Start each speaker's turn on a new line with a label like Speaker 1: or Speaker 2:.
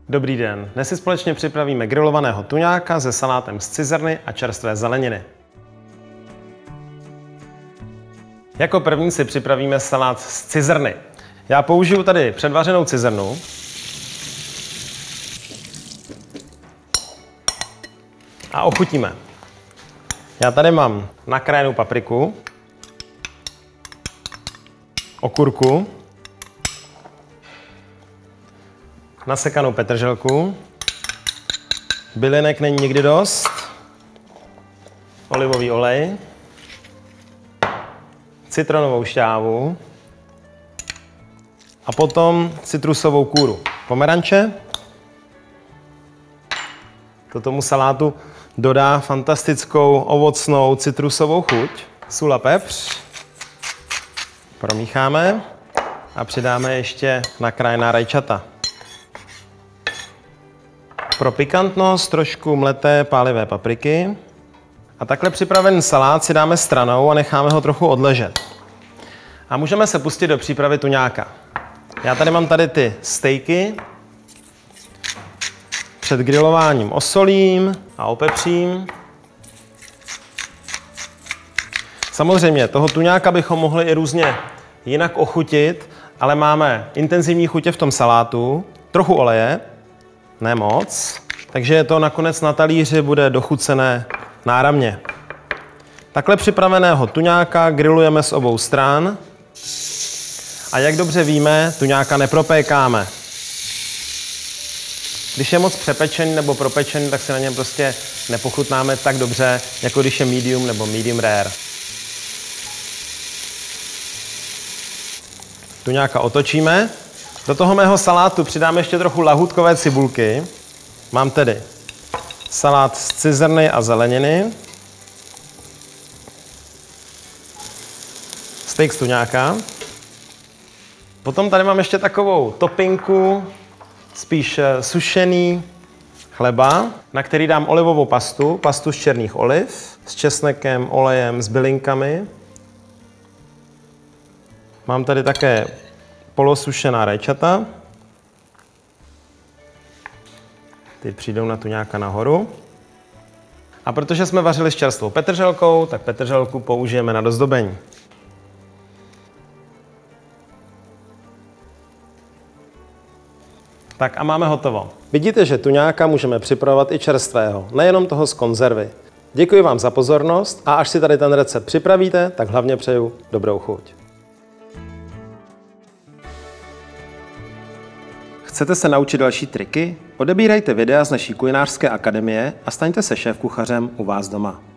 Speaker 1: Dobrý den, dnes si společně připravíme grilovaného tuňáka se salátem z cizrny a čerstvé zeleniny. Jako první si připravíme salát z cizrny. Já použiju tady předvařenou cizrnu. A ochutíme. Já tady mám nakrájenou papriku, okurku, nasekanou petrželku, bylinek není nikdy dost, olivový olej, citronovou šťávu a potom citrusovou kůru. Pomeranče. To tomu salátu dodá fantastickou ovocnou citrusovou chuť. Sůl a pepř. Promícháme a přidáme ještě nakrájená rajčata. Pro pikantnost trošku mleté pálivé papriky. A takhle připravený salát si dáme stranou a necháme ho trochu odležet. A můžeme se pustit do přípravy tuňáka. Já tady mám ty stejky. Před grilováním osolím a opepřím. Samozřejmě toho tuňáka bychom mohli i různě jinak ochutit, ale máme intenzivní chutě v tom salátu, trochu oleje, ne moc, takže to nakonec na talíři bude dochucené náramně. Takhle připraveného tuňáka grillujeme z obou stran a jak dobře víme, tuňáka nepropékáme. Když je moc přepečený nebo propečený, tak si na něm prostě nepochutnáme tak dobře, jako když je medium nebo medium rare. Tuňáka otočíme. Do toho mého salátu přidáme ještě trochu lahůdkové cibulky. Mám tedy salát z cizrny a zeleniny, steak z tuňáka. Potom tady mám ještě takovou topinku, spíš sušený chleba, na který dám olivovou pastu z černých oliv, s česnekem, olejem, s bylinkami. Mám tady také polosušená rajčata. Ty přijdou na tuňáka nahoru. A protože jsme vařili s čerstvou petrželkou, tak petrželku použijeme na dozdobení. Tak a máme hotovo. Vidíte, že tuňáka můžeme připravovat i čerstvého, nejenom toho z konzervy. Děkuji vám za pozornost a až si tady ten recept připravíte, tak hlavně přeju dobrou chuť. Chcete se naučit další triky? Odebírejte videa z naší kulinářské akademie a staňte se šéfkuchařem u vás doma.